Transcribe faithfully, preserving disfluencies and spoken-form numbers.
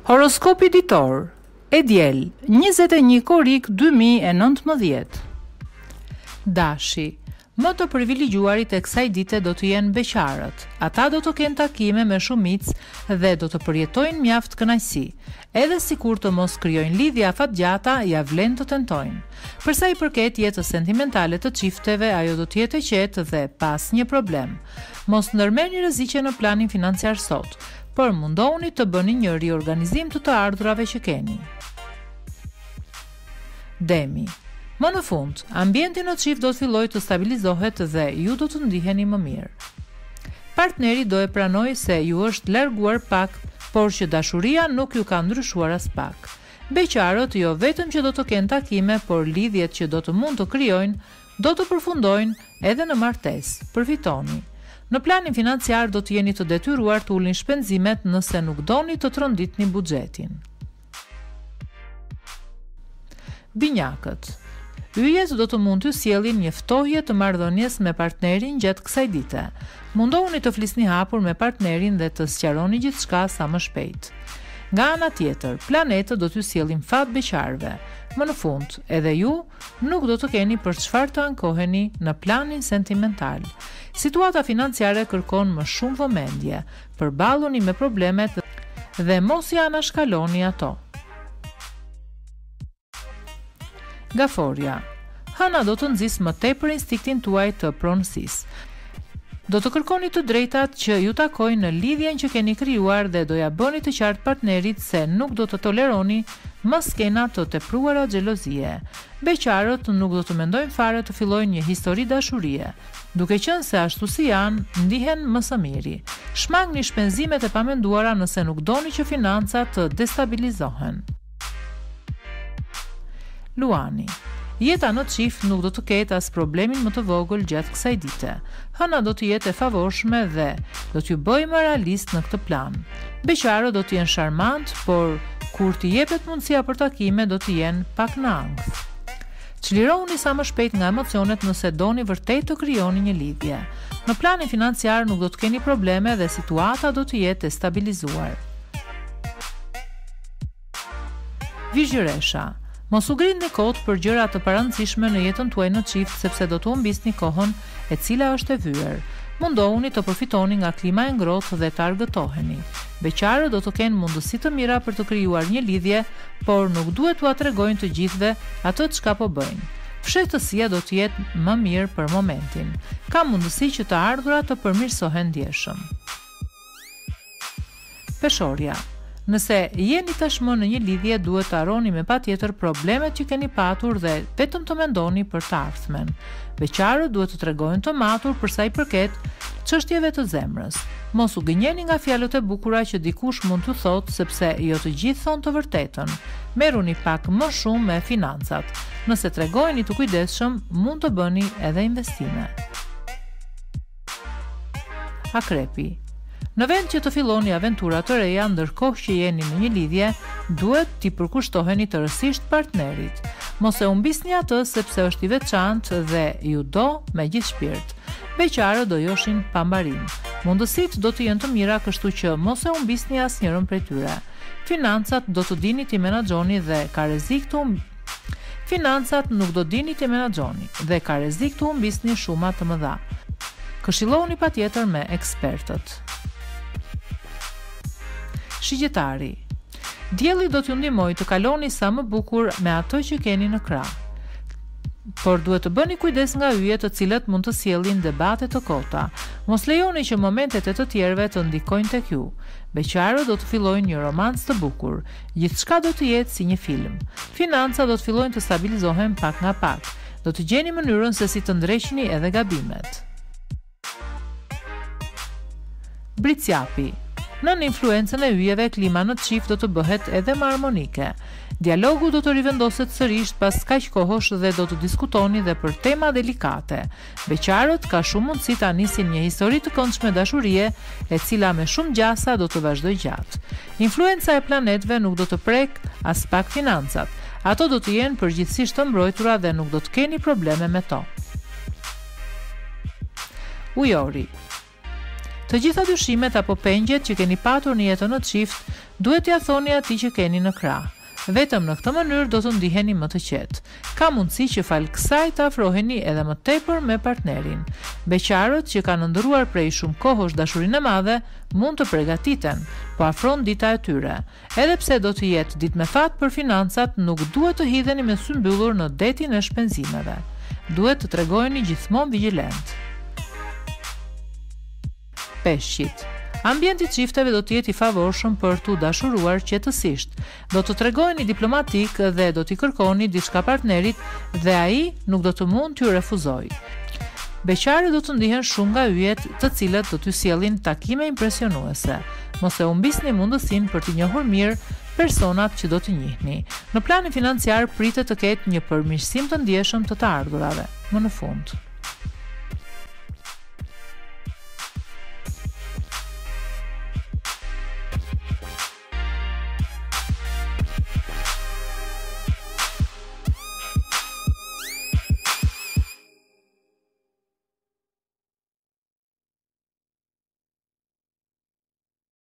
Horoskopi ditor, e diel, njëzet e një korik dy mijë e nëntëmbëdhjetë. Dashi, më të privilegjuarit e kësaj dite do të jenë beqarët. Ata do të kenë takime me shumicë dhe do të përjetojnë mjaft kënaqësi. Edhe sikur të mos krijojnë lidhje afatgjata, ja vlen të tentojnë. Për sa i përket jetës sentimentale të çifteve, ajo do të jetë e qetë dhe pas një problem. Mos ndërmerrni rreziqe në planin financiar sot, por mundohuni të bëni një riorganizim të të ardhurave që keni. Demi. Më në fund, ambienti në çift do të fillojë të stabilizohet dhe ju do të ndiheni më mirë. Partneri do e pranojë se ju është larguar pak, por që dashuria nuk ju ka ndryshuar as pak. Beqarët jo vetëm që do të kenë takime, por lidhjet që do të mund të krijojnë do të përfundojnë edhe në martesë. Përfitoni. Në planin financiar do të jeni të detyruar të ulni shpenzimet nëse nuk doni të tronditni buxhetin. Binjakët. Yjet do të mund t'ju sjellin një ftohje të marrëdhënies me partnerin gjatë kësaj dite. Mundohuni të flisni hapur me partnerin dhe të sqaroni gjithçka sa më shpejt. Nga ana tjetër, planetët do t'ju sjellin fat beqarëve. Më në fund, edhe ju nuk do të keni për çfarë të ankoheni në planin sentimental. Situata financiare kërkon më shumë vëmendje, përballuni me problemet dhe mos ja anashkaloni ato. Gaforia. Hëna do të nxjisë më tepër instinktin tuaj të pronësisë. Do të kërkoni të drejtat që ju takojnë në lidhjen që keni krijuar dhe do ja bëni të qartë partnerit se nuk do të toleroni më skena të tepruara xhelozie. Beqarët nuk do të mendojnë fare të fillojnë një histori dashurie. Duke qenë se ashtu si janë, ndihen më së miri. Shmangni shpenzimet e pamenduara nëse nuk doni që financat të destabilizohen. Luani. Jeta në çift nuk do të ketë as problemin më të vogël gjatë kësaj dite. Hëna do të jetë e favorshme dhe do t'ju bëjë më realist në këtë plan. Beqarët do të jenë sharmant, por kur t'i jepet mundësia për takime do të jenë pak në ankth. Çlironi sa më shpejt nga emocionet nëse doni vërtet të krijoni një lidhje. Në planin financiar nuk do të keni probleme dhe situata do të jetë e stabilizuar. Vizhëresha. Mos u grindni kot për gjëra të parandësishme në jetën tuaj në çift sepse do të humbisni kohën e cila është e vyer. Mundohuni të përfitoni nga klima e ngrohtë dhe të argëtoheni. Beqarët do të kenë mundësi të mira për të krijuar një lidhje, por nuk duhet t'ua tregojnë të gjithëve atë çka po bëjnë. Fshehtësia do të jetë më mirë për momentin. Ka mundësi që të ardhurat të përmirësohen ndjeshëm. Peshorja. Nëse jeni tashmë në një lidhje, duhet të harroni me patjetër problemet që keni patur dhe vetëm të mendoni për të ardhmen. Beqarët duhet të tregojnë të matur për sa i përket çështjeve të zemrës. Mos u gënjeni nga fjalët e bukura që dikush mund t'u thotë, sepse jo të gjithë thonë të vërtetën. Merruni pak më shumë me financat. Nëse tregojeni të kujdesshëm, mund të bëni edhe investime. Akrepi. Në vend që të filloni aventura të reja ndërkohë që jeni në një lidhje, duhet t'i përkushtoheni të rësisht partnerit. Mos e humbisni atë sepse është i veçantë dhe ju do me gjithë shpirt. Beqarët do joshin pambarim. Mundësitë do të jenë të mira, kështu që mos e humbisni asnjërin prej tyre. Financat do të dini t'i menaxhoni dhe ka rrezik të humb... Financat nuk do dini t'i menaxhoni dhe ka rrezik të humbisni shuma të mëdha. Këshilloni patjetër me ekspertët. Shigjetari. Dielli do t'ju ndihmojë të kaloni sa më bukur me atë që keni në krah. Por duhet të bëni kujdes nga yjet të cilët mund të sjellin debate të kota. Mos lejoni që momentet e të tjerëve të ndikojnë tek ju. Beqarët do të fillojnë një romancë të bukur. Gjithçka do të jetë si një film. Financat do të fillojnë të stabilizohen pak nga pak. Do të gjeni mënyrën se si të ndreqni edhe gabimet. Bricjapi. Nën influencën e yjeve, klima në çift do të bëhet edhe më armonike. Dialogu do të rivendoset sërish pas kaq kohësh dhe do të diskutoni dhe për tema delikate. Beqarët ka shumë mundësi ta nisin një histori të këndshme dashurie, e cila me shumë gjasa do të vazhdojë gjatë. Influenca e planetëve nuk do të prek as pak financat. Ato do të jenë përgjithsisht të mbrojtura dhe nuk do të keni probleme me to. Ujori. Të gjitha dyshimet apo pengjet që keni patur në jetën në çift duhet t'ia thoni atij që keni në krah. Vetëm në këtë mënyrë do të ndiheni më të qetë. Ka mundësi që fal kësaj të afroheni edhe më tepër me partnerin. Beqarët që kanë ndëruar prej shumë kohësh dashurinë e madhe mund të përgatiten, po afron dita e tyre. Edhe pse do të jetë ditë me fat për financat, nuk duhet të hidheni me sy mbyllur në detin e shpenzimeve. Duhet të tregojeni gjithmonë vigjilent. Peshqit. Ambienti i çifteve do të jetë i favorshëm për t'u dashuruar qetësisht. Do të tregojeni diplomatik dhe do t'i kërkoni diçka partnerit dhe ai nuk do të mund t'ju refuzojë. Beqarët do të ndihen shumë nga yjet, të cilët do t'ju sjellin takime impresionuese. Mos e humbisni mundësinë për t'i njohur mirë personat që do t'i njihni. Në planin financiar pritet të ketë një përmirësim të ndjeshëm të të ardhurave. Më në fund.